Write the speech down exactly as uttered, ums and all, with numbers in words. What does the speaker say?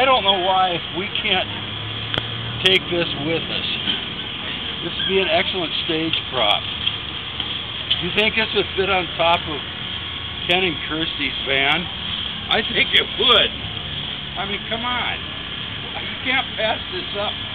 I don't know why we can't take this with us. This would be an excellent stage prop. Do you think this would fit on top of Ken and Kirsty's van? I think it would. I mean, come on. You can't pass this up.